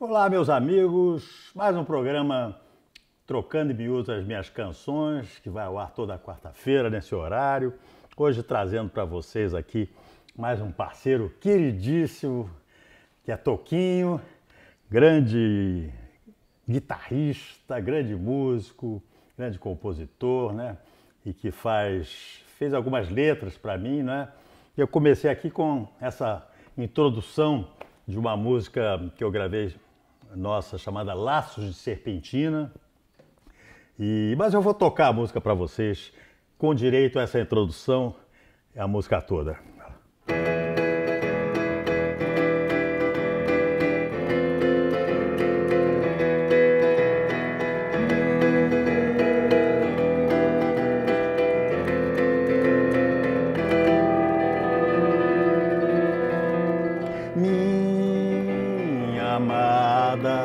Olá, meus amigos, mais um programa Trocando em Miúdos as Minhas Canções, que vai ao ar toda quarta-feira nesse horário. Hoje trazendo para vocês aqui mais um parceiro queridíssimo, que é Toquinho, grande guitarrista, grande músico, grande compositor, né? E que fez algumas letras para mim, né? E eu comecei aqui com essa introdução de uma música que eu gravei nossa, chamada Laços de Serpentina. Mas eu vou tocar a música para vocês com direito a essa introdução, a música toda. Minha amada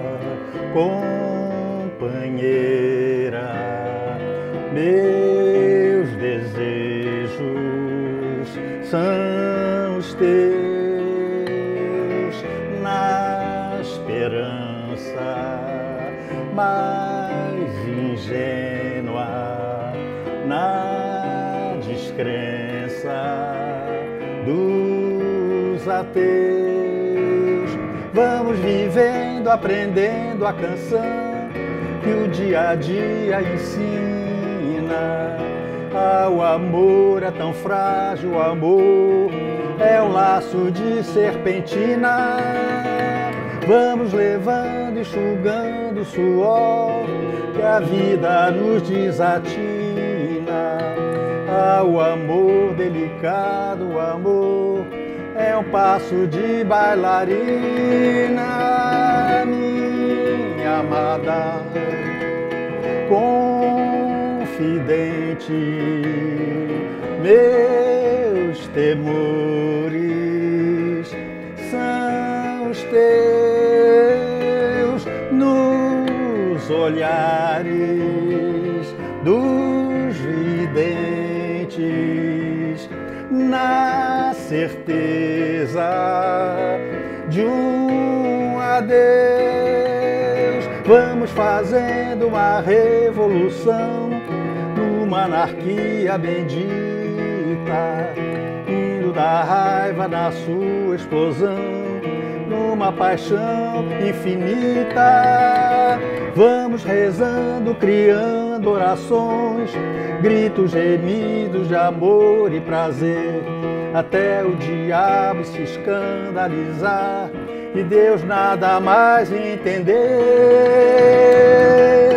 companheira, meus desejos são os teus, na esperança mais ingênua, na descrença dos ateus. Vamos vivendo, aprendendo a canção que o dia a dia ensina. O amor é tão frágil, o amor é um laço de serpentina. Vamos levando, enxugando o suor que a vida nos desatina. O amor delicado, o amor é um passo de bailarina. Minha amada confidente, meus temores são os teus, nos olhares dos videntes, na certeza de um adeus. Vamos fazendo uma revolução numa anarquia bendita, indo da raiva na sua explosão, numa paixão infinita. Vamos rezando, criando orações, gritos, gemidos de amor e prazer, até o diabo se escandalizar e Deus nada mais entender.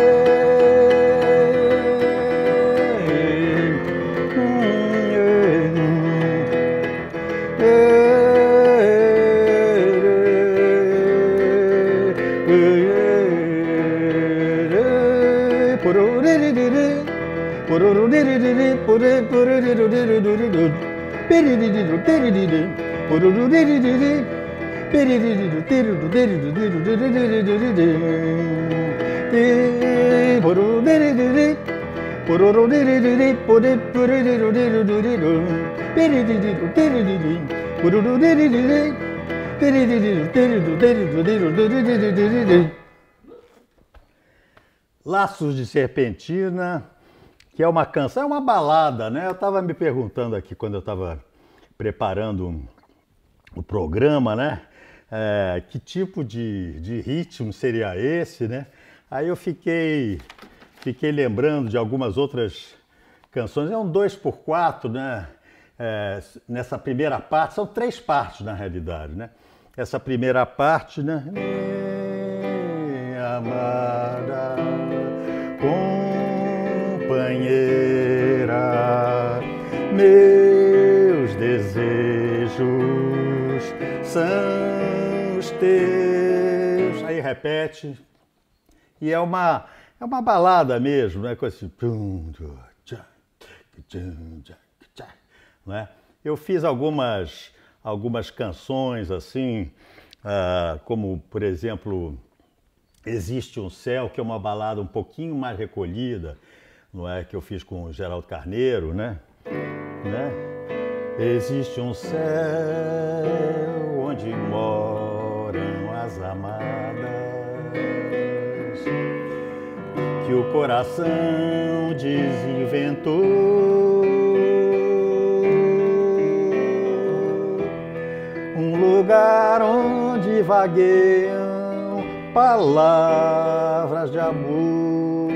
Laços de Serpentina, que é uma canção, é uma balada, né? Eu estava me perguntando aqui quando eu estava preparando o programa, né? Que tipo de ritmo seria esse, né? Aí eu fiquei lembrando de algumas outras canções. É um 2x4, né? Nessa primeira parte, são 3 partes na realidade, né? Essa primeira parte, né? Minha amada companheira, meus desejos são os teus. Aí repete. E é uma balada mesmo, né? Com esse... né? Eu fiz algumas canções assim, como, por exemplo, Existe um Céu, que é uma balada um pouquinho mais recolhida, não é? Que eu fiz com o Geraldo Carneiro, né? Existe um céu onde mora choram as amadas, que o coração desinventou. Um lugar onde vagueiam palavras de amor,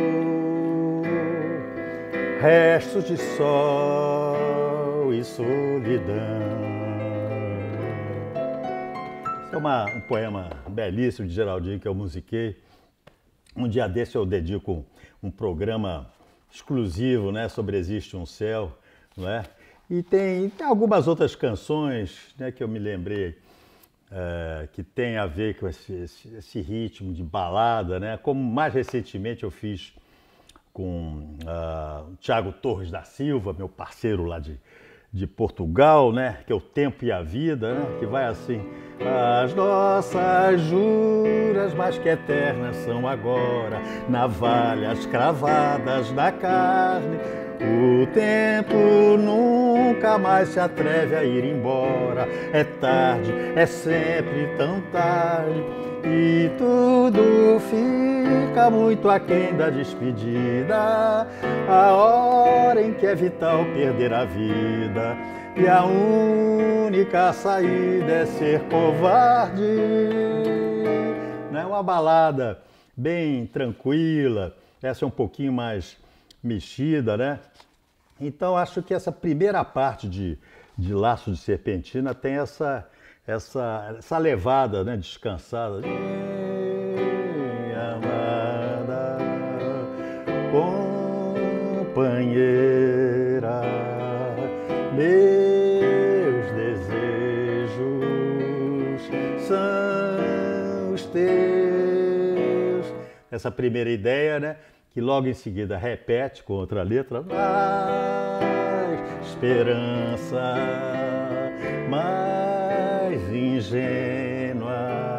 restos de sol e solidão. Esse é um poema belíssimo de Geraldinho que eu musiquei. Um dia desse eu dedico um programa exclusivo, né, sobre Existe um Céu, não é? E tem algumas outras canções, né, que eu me lembrei que tem a ver com esse ritmo de balada, né? Como mais recentemente eu fiz com o Thiago Torres da Silva, meu parceiro lá de Portugal, né? Que é O Tempo e a Vida, né? Que vai assim: as nossas juras mais que eternas são agora navalhas cravadas na carne. O tempo nunca mais se atreve a ir embora. É tarde, é sempre tão tarde, e tudo fica muito aquém da despedida. A hora em que é vital perder a vida, e a única saída é ser covarde. Não é uma balada bem tranquila, essa é um pouquinho mais mexida, né? Então acho que essa primeira parte de Laço de Serpentina tem essa levada, né, descansada. Minha amada companheira, meus desejos são os teus. Essa primeira ideia, né, que logo em seguida repete com outra letra. Mais esperança, mais ingênua,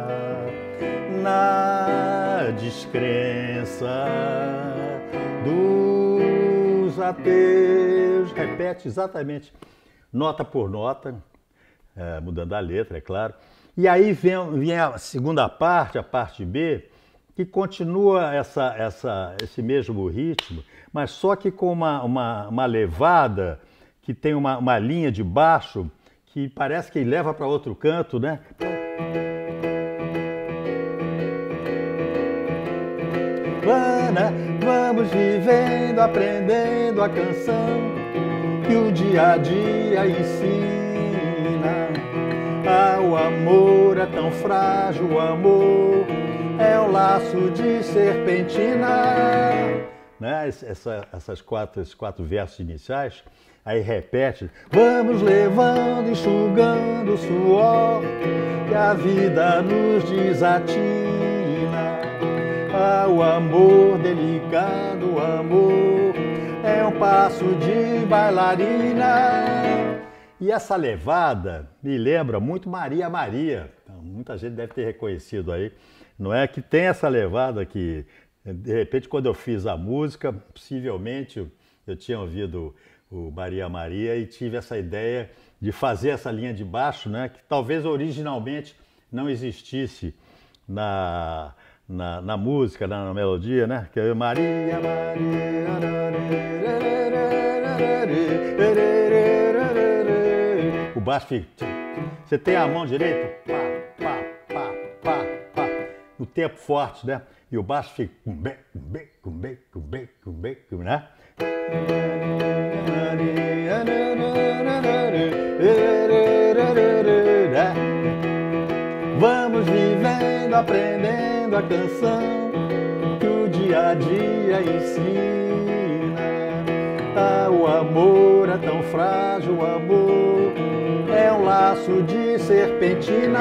na descrença dos ateus. Repete exatamente, nota por nota, mudando a letra, é claro. E aí vem a segunda parte, a parte B, que continua esse mesmo ritmo, mas só que com uma levada, que tem uma linha de baixo que parece que leva para outro canto, né? Vamos vivendo, aprendendo a canção que o dia a dia ensina. O amor é tão frágil, o amor é um laço de serpentina, né? Esses quatro versos iniciais, aí repete: vamos levando, enxugando o suor, que a vida nos desatina. O amor delicado, o amor é um passo de bailarina. E essa levada me lembra muito Maria Maria. Então, muita gente deve ter reconhecido aí. Não é que tem essa levada que, de repente, quando eu fiz a música, possivelmente eu tinha ouvido o Maria Maria e tive essa ideia de fazer essa linha de baixo, né, que talvez originalmente não existisse na música, na melodia, né, que é Maria Maria. O baixo fica. Você tem a mão direita, pá, pá, pá, pá, no tempo forte, né? E o baixo fica né? Vamos vivendo, aprendendo a canção que o dia a dia ensina. O amor é tão frágil, o amor é um laço de serpentina.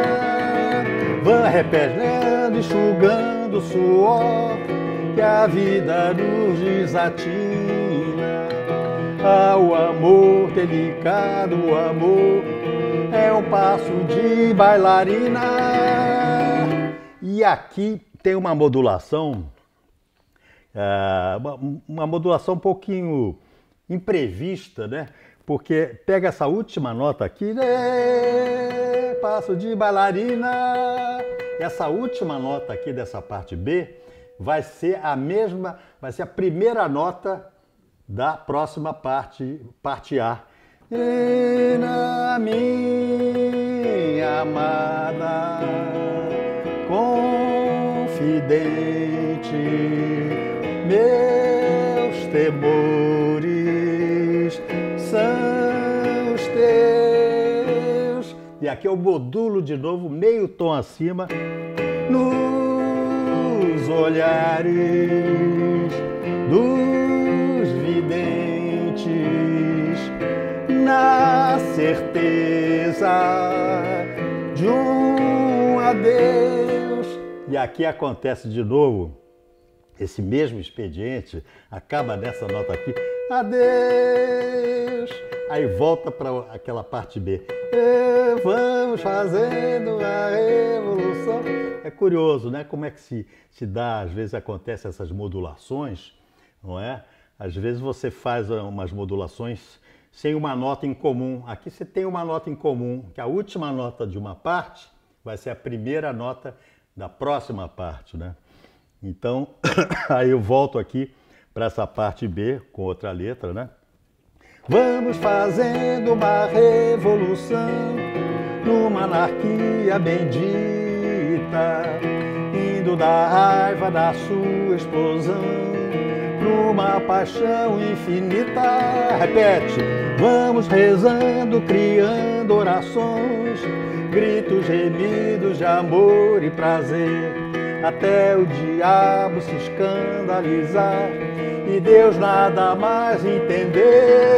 Repete, enxugando o suor, que a vida nos desatina. O amor delicado, o amor é um passo de bailarina. E aqui tem uma modulação, uma modulação um pouquinho imprevista, né? Porque pega essa última nota aqui, passo de bailarina. Essa última nota aqui dessa parte B vai ser a mesma, vai ser a primeira nota da próxima parte A. E na minha amada, confidente, meus temores são os teus. E aqui eu modulo de novo, meio tom acima, nos olhares dos videntes, na certeza de um adeus. E aqui acontece de novo esse mesmo expediente, acaba nessa nota aqui, adeus, aí volta para aquela parte B, e vamos fazendo a revolução. É curioso, né? Como é que se dá, às vezes acontecem essas modulações, não é? Às vezes você faz umas modulações sem uma nota em comum. Aqui você tem uma nota em comum, que a última nota de uma parte vai ser a primeira nota da próxima parte, né? Então, aí eu volto aqui para essa parte B com outra letra, né? Vamos fazendo uma revolução numa anarquia bendita, indo da raiva da sua explosão numa paixão infinita. Repete. Vamos rezando, criando orações, gritos, gemidos de amor e prazer, até o diabo se escandalizar e Deus nada mais entender.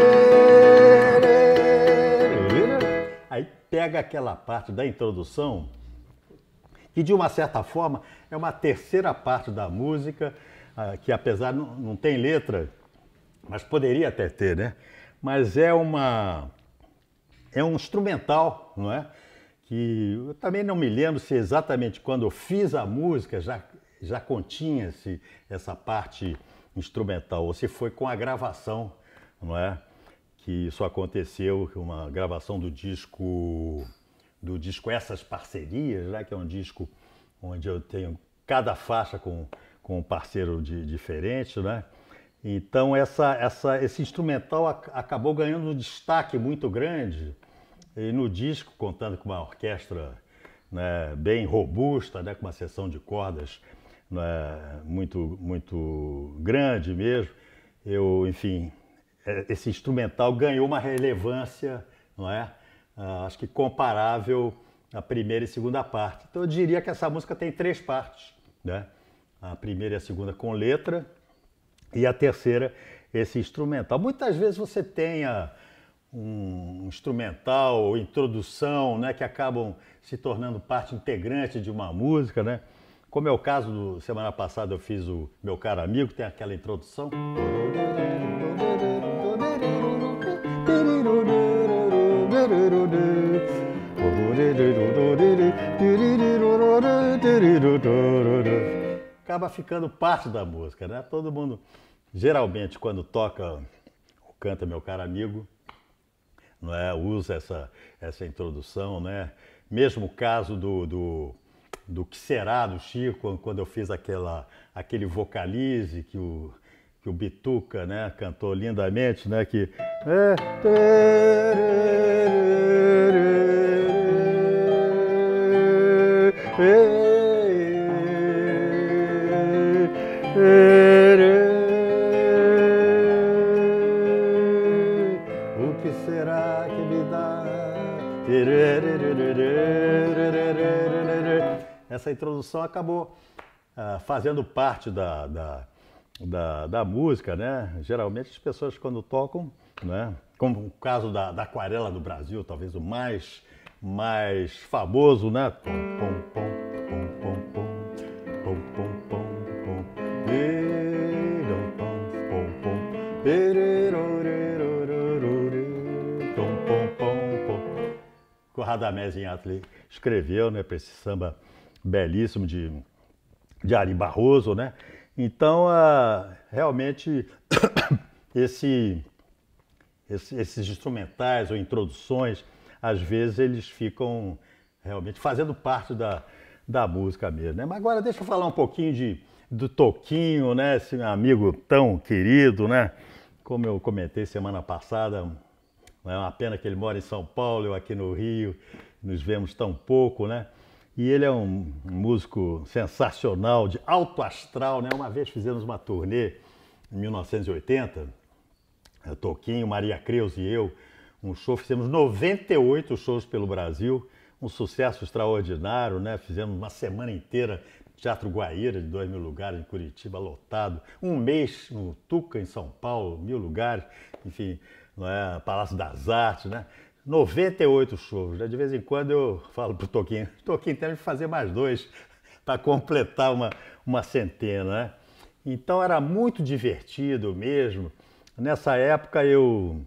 Aí pega aquela parte da introdução, que de uma certa forma é uma terceira parte da música, que apesar não tem letra, mas poderia até ter, né? Mas é um instrumental, não é? Que eu também não me lembro se exatamente quando eu fiz a música já continha-se essa parte instrumental, ou se foi com a gravação, não é? Que isso aconteceu, uma gravação do disco Essas Parcerias, né? Que é um disco onde eu tenho cada faixa com um parceiro diferente, né? Então esse instrumental acabou ganhando um destaque muito grande. E no disco, contando com uma orquestra, né, bem robusta, né, com uma seção de cordas, né, muito grande mesmo, enfim, esse instrumental ganhou uma relevância, não é? Acho que comparável à primeira e segunda parte. Então eu diria que essa música tem três partes, né? A primeira e a segunda com letra e a terceira esse instrumental. Muitas vezes você tem um instrumental ou introdução, né, que acabam se tornando parte integrante de uma música, né? Como é o caso semana passada eu fiz o Meu Caro Amigo, tem aquela introdução. Acaba ficando parte da música, né? Todo mundo, geralmente, quando toca ou canta Meu Caro Amigo, não é? Usa essa introdução, né? Mesmo o caso do Que Será, do Chico, quando eu fiz aquele vocalize que o Bituca, né, cantou lindamente, né? Que o que será que me dá? Essa introdução acabou fazendo parte da música, né? Geralmente as pessoas quando tocam, né? Como o caso da Aquarela do Brasil, talvez o mais famoso, né? Que o Radamés Inhatli escreveu, né, para esse samba belíssimo de Ari Barroso, né? Então, realmente, esses instrumentais ou introduções, às vezes eles ficam realmente fazendo parte da música mesmo, né? Mas agora deixa eu falar um pouquinho do Toquinho, né? Esse meu amigo tão querido, né? Como eu comentei semana passada, é uma pena que ele mora em São Paulo, eu aqui no Rio, nos vemos tão pouco, né? E ele é um músico sensacional, de alto astral, né? Uma vez fizemos uma turnê em 1980, Toquinho, Maria Creus e eu, um show, fizemos 98 shows pelo Brasil, um sucesso extraordinário, né? Fizemos uma semana inteira, Teatro Guaíra, de 2.000 lugares, em Curitiba, lotado. Um mês no Tuca, em São Paulo, 1.000 lugares, enfim, não é? Palácio das Artes, né? 98 shows, né? De vez em quando eu falo pro Toquinho tem que fazer mais 2 para completar uma centena, né? Então era muito divertido mesmo. Nessa época eu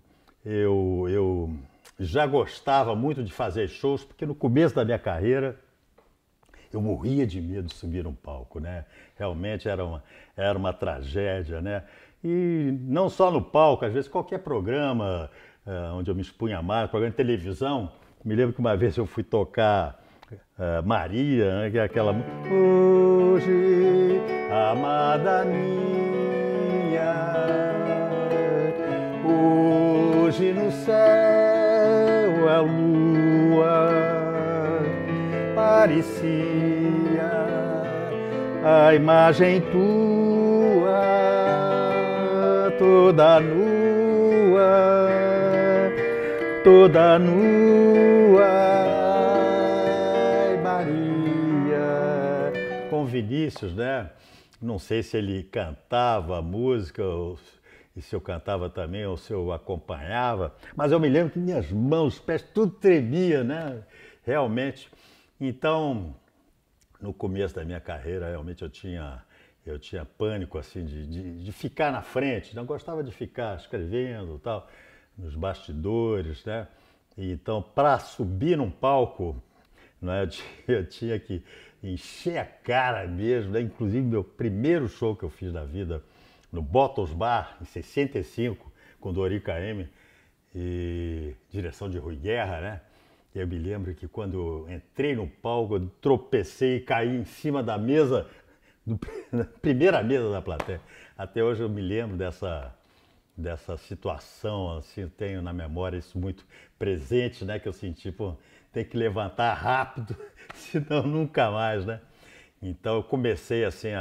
já gostava muito de fazer shows, porque no começo da minha carreira eu morria de medo de subir num palco, né? Realmente era uma tragédia, né? E não só no palco, às vezes qualquer programa onde eu me expunha mais, programa de televisão. Me lembro que uma vez eu fui tocar Maria, né? Que é aquela... Hoje, amada minha, hoje no céu a lua parecia a imagem tua, toda nua, ai, Maria. Com Vinícius, né? Não sei se ele cantava a música, e se eu cantava também, ou se eu acompanhava, mas eu me lembro que minhas mãos, pés, tudo tremia, né? Realmente. Então, no começo da minha carreira, realmente eu tinha pânico, assim, de ficar na frente, não gostava de ficar escrevendo, tal, nos bastidores, né? E então, para subir num palco, né, eu tinha que encher a cara mesmo, né? Inclusive, meu primeiro show que eu fiz na vida, no Bottles Bar, em 65, com Dori KM, e direção de Rui Guerra, né? Eu me lembro que quando eu entrei no palco, eu tropecei e caí em cima da mesa, na primeira mesa da plateia. Até hoje eu me lembro dessa situação, assim, eu tenho na memória isso muito presente, né? Que eu senti, pô, tem que levantar rápido, senão nunca mais, né? Então eu comecei, assim,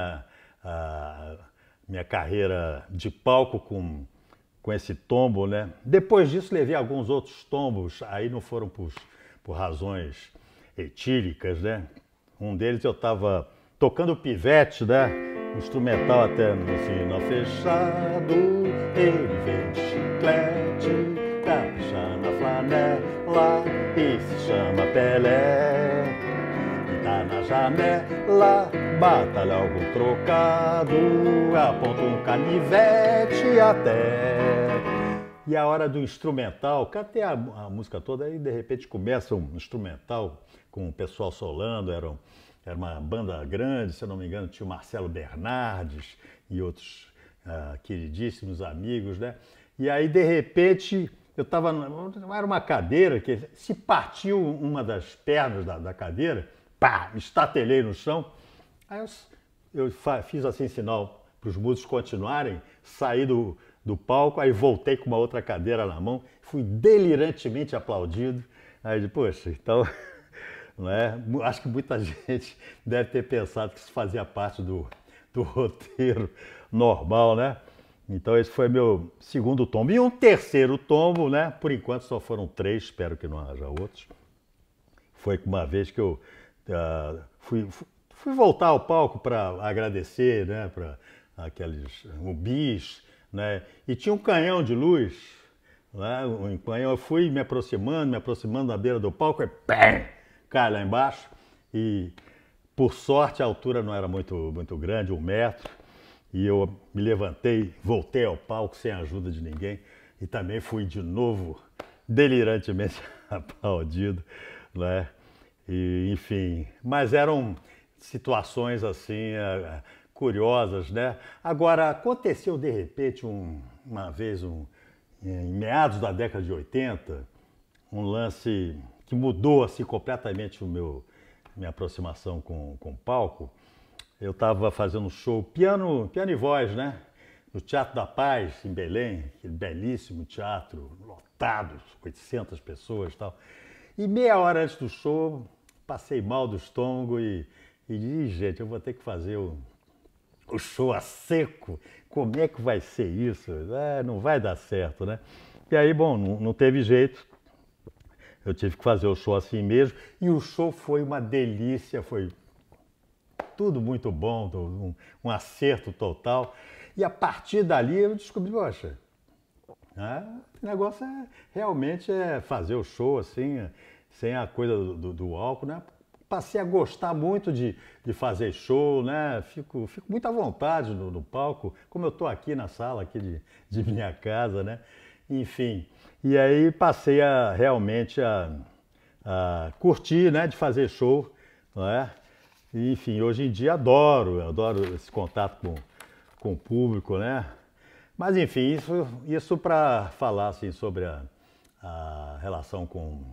a minha carreira de palco com esse tombo, né? Depois disso levei alguns outros tombos, aí não foram por razões etíricas, né? Um deles eu estava tocando pivete, né? Instrumental até no final fechado, ele vem de chiclete, capricha na flanela e se chama Pelé. E tá na janela, batalha algum trocado, aponta um canivete até. E a hora do instrumental, cantei a música toda, aí de repente começa um instrumental com o pessoal solando, era uma banda grande, se eu não me engano, tinha o Marcelo Bernardes e outros queridíssimos amigos, né? E aí, de repente, era uma cadeira que se partiu uma das pernas da cadeira, pá, me estatelei no chão. Aí eu fiz assim sinal para os músicos continuarem, saí do palco, aí voltei com uma outra cadeira na mão, fui delirantemente aplaudido. Aí, poxa, então, não é? Acho que muita gente deve ter pensado que isso fazia parte do roteiro normal, né? Então esse foi meu segundo tombo. E um terceiro tombo, né? Por enquanto só foram 3, espero que não haja outros. Foi uma vez que eu fui voltar ao palco para agradecer, né? Para aqueles bis, né? E tinha um canhão de luz, né? Um canhão, eu fui me aproximando da beira do palco, e pam, cai lá embaixo. E por sorte a altura não era muito grande, 1 metro. E eu me levantei, voltei ao palco sem a ajuda de ninguém e também fui de novo delirantemente aplaudido, né? E, enfim, mas eram situações assim curiosas, né? Agora, aconteceu de repente uma vez em meados da década de 80, um lance que mudou assim, completamente minha aproximação com o palco. Eu estava fazendo um show piano e voz, né? No Teatro da Paz, em Belém, aquele belíssimo teatro, lotado, 800 pessoas e tal. E meia hora antes do show, passei mal do estômago e disse, gente, eu vou ter que fazer o show a seco. Como é que vai ser isso? Não vai dar certo, né? E aí, bom, não teve jeito. Eu tive que fazer o show assim mesmo. E o show foi uma delícia, foi tudo muito bom, um acerto total. E a partir dali eu descobri, poxa, o negócio realmente é fazer o show assim, sem a coisa do álcool, né? Passei a gostar muito de fazer show, né? Fico muito à vontade no palco, como eu estou aqui na sala aqui de minha casa, né? Enfim, e aí passei realmente a curtir, né? De fazer show, não é? E, enfim, hoje em dia adoro esse contato com o público, né? Mas enfim, isso para falar assim, sobre a relação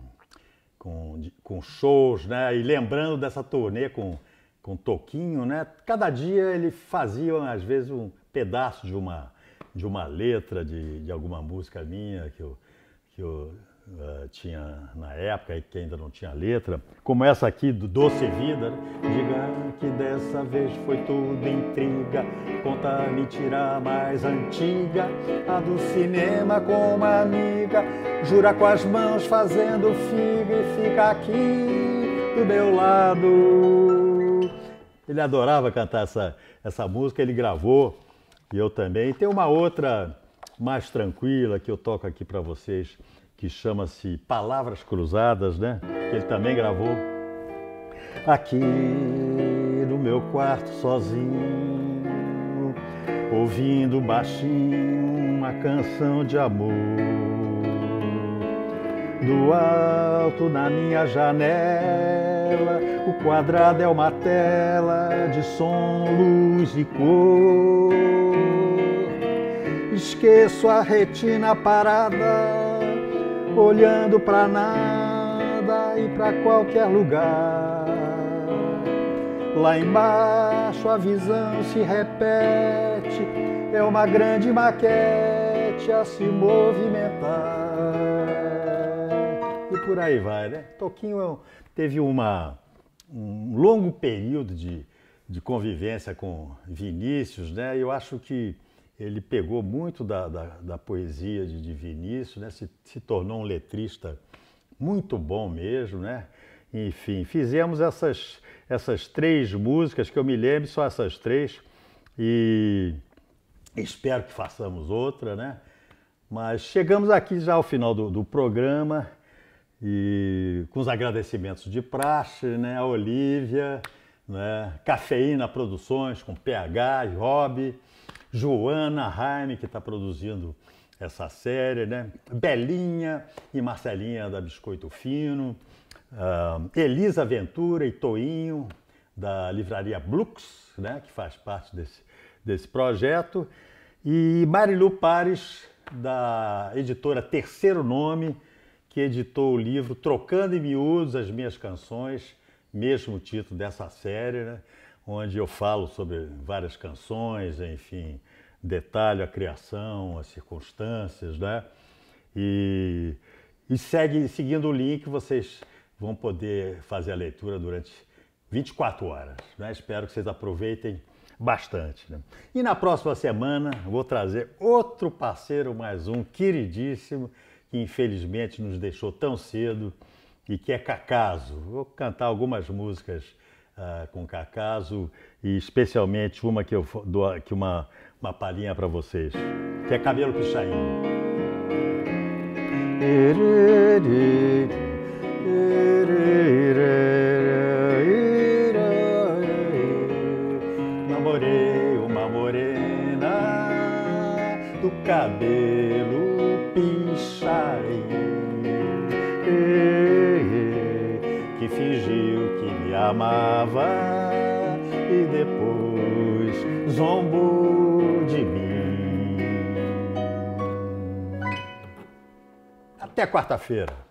com shows, né? E lembrando dessa turnê com Toquinho, né? Cada dia ele fazia, às vezes, um pedaço de uma letra de alguma música minha que eu tinha na época e que ainda não tinha letra, como essa aqui do Doce Vida, né? Diga que dessa vez foi tudo intriga, conta a mentira mais antiga, a do cinema com uma amiga, jura com as mãos fazendo figa e fica aqui do meu lado. Ele adorava cantar essa música, ele gravou e eu também. E tem uma outra mais tranquila que eu toco aqui para vocês, que chama-se Palavras Cruzadas, né? Que ele também gravou. Aqui no meu quarto sozinho, ouvindo baixinho uma canção de amor. Do alto na minha janela, o quadrado é uma tela de som, luz e cor. Esqueço a retina parada, olhando pra nada e pra qualquer lugar. Lá embaixo a visão se repete, é uma grande maquete a se movimentar. E por aí vai, né? Toquinho teve um longo período de convivência com Vinícius, né? Eu acho que ele pegou muito da poesia de Vinícius, né? Se tornou um letrista muito bom mesmo, né? Enfim, fizemos essas 3 músicas, que eu me lembro, só essas 3, e espero que façamos outra, né? Mas chegamos aqui já ao final do programa, e com os agradecimentos de praxe, né? A Olívia, né? Cafeína Produções, com PH e Rob, Joana Raime, que está produzindo essa série, né? Belinha e Marcelinha da Biscoito Fino, Elisa Ventura e Toinho da Livraria Blux, né? Que faz parte desse projeto, e Marilu Pares da editora Terceiro Nome, que editou o livro Trocando em Miúdos as Minhas Canções, mesmo título dessa série, né? Onde eu falo sobre várias canções, enfim, detalho a criação, as circunstâncias, né? E seguindo o link, vocês vão poder fazer a leitura durante 24 horas, né? Espero que vocês aproveitem bastante, né? E na próxima semana eu vou trazer outro parceiro, mais um queridíssimo, que infelizmente nos deixou tão cedo, e que é Cacaso. Vou cantar algumas músicas com Cacaso, e especialmente uma que eu dou aqui uma palhinha para vocês, que é Cabelo Pichain. Namorei uma morena do cabelo pichain, que fingiu que me amava e depois zombou de mim. Até quarta-feira.